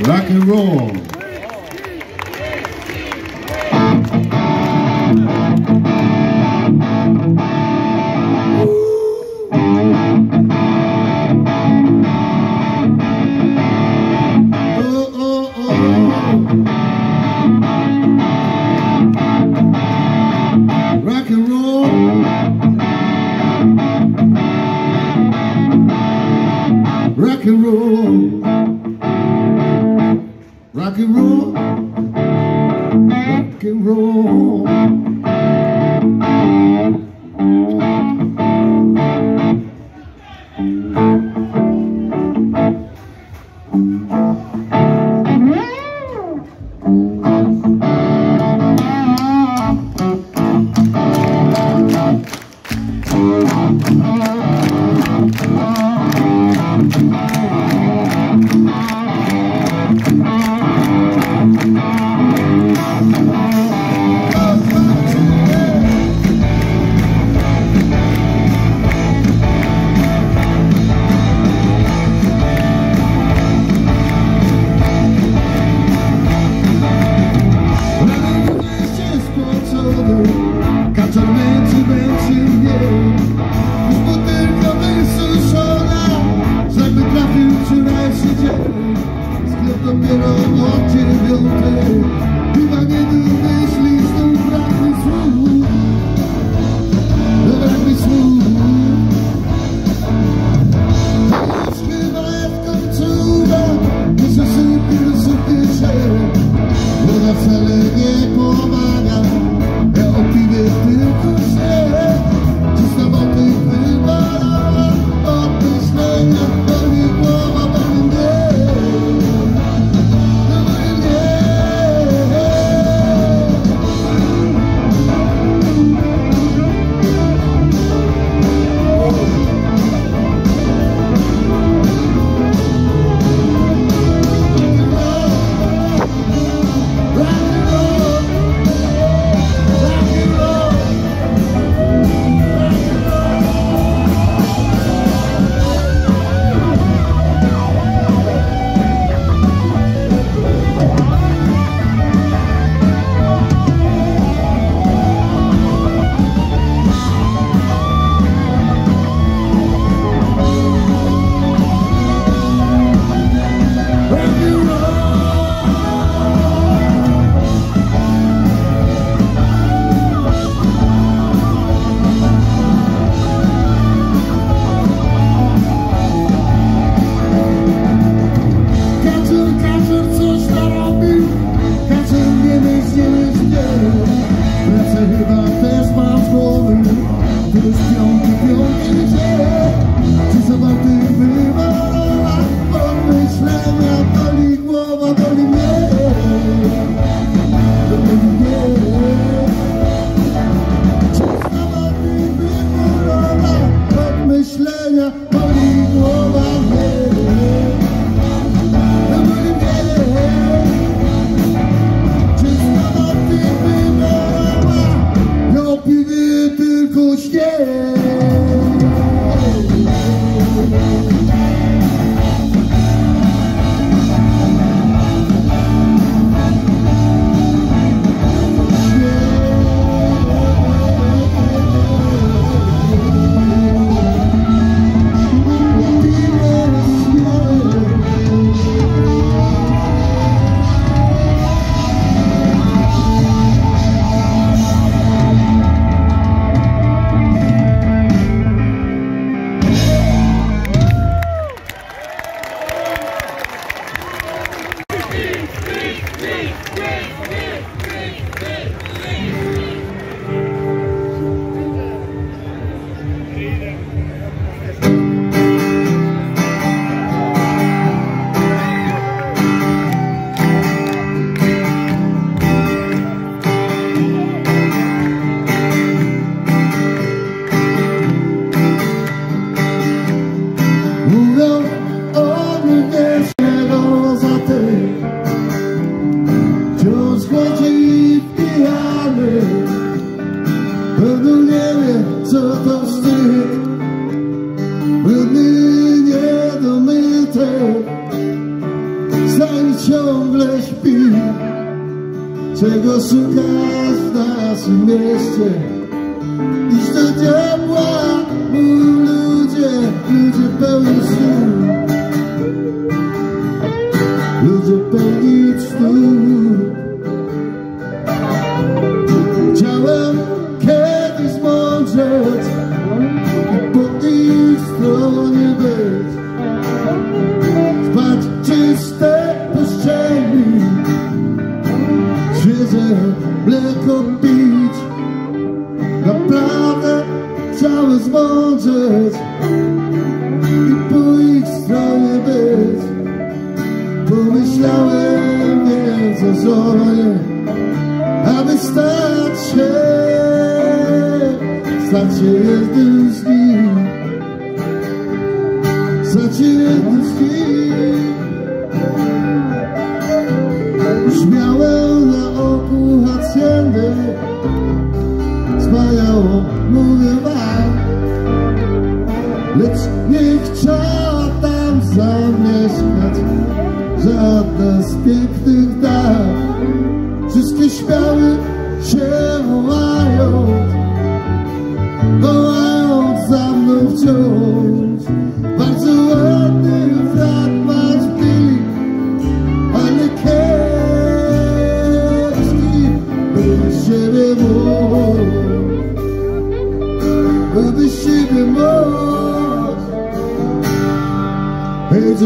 Rock and roll. Rock and roll. Rock and roll. Rock and roll. Rock and roll. ciągle śpi. Czego szukasz w naszym mieście? Idź do diabła, mój ludzie, ludzie pełni snu. Ludzie pełni snu. Chciałem kiedyś mądrzeć i po ich stronie być. Spać czyste puszczeni, świeże mleko pić. Naprawdę chciałem zmądrzeć i po ich stronie być. Pomyślałem więc o żonie, aby stać się, stać się jednym z nich, stać się jednym z nich. Już miałem na oku haciendę, wspaniałą, mówię wam, lecz nie chciała tam zamieszkać żadna z pięknych dam. Wszystkie śmiały się wołając, wołając za mną wciąż. Bardzo ładny fragment byli, ale kiepski, by siebie mógł, by siebie mógł. Hej,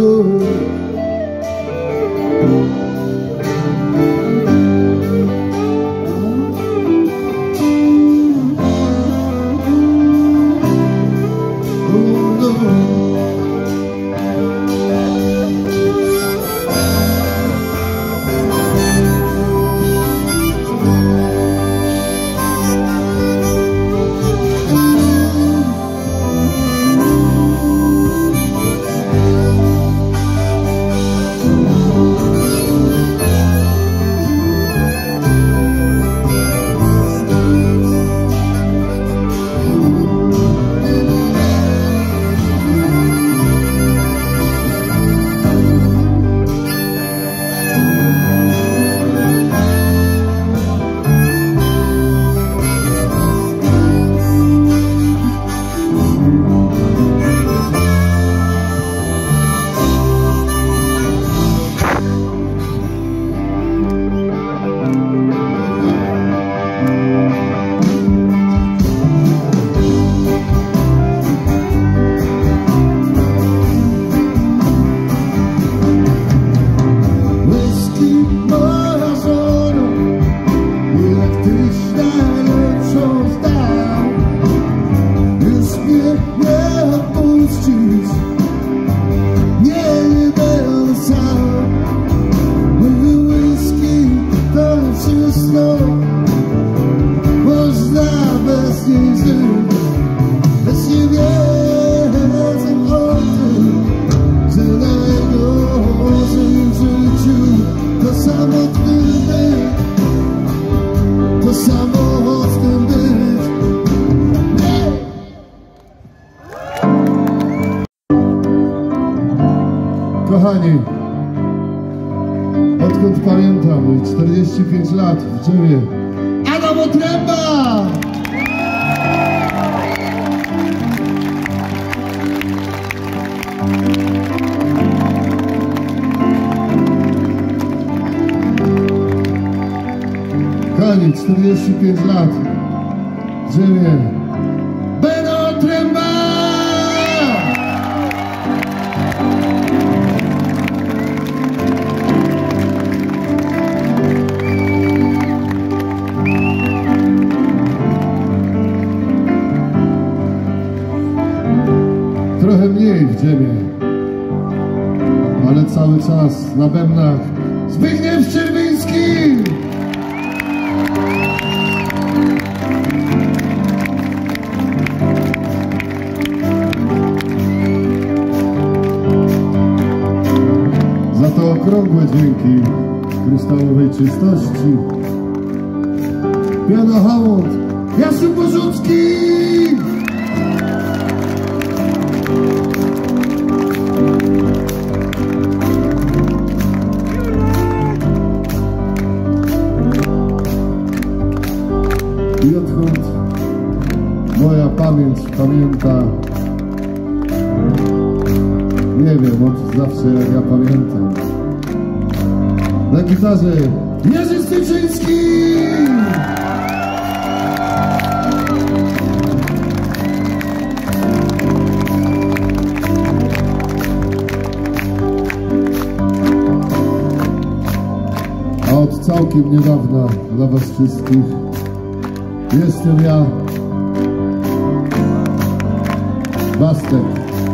kochani, odkąd pamiętam, czterdzieści pięć lat w drzewie, Adam Otręba! Kochani, czterdzieści pięć lat w drzewie, Ben Otręba! Trochę mniej w ziemię, ale cały czas na bębnach Zbigniew Czerwiński! Za to okrągłe dźwięki kryształowej czystości pianohołd Jasiu Bożucki! pamięć pamięta. Nie wiem, od zawsze jak ja pamiętam. Na gitarze Jerzy Styczyński! A od całkiem niedawna dla was wszystkich jestem ja, Bastek.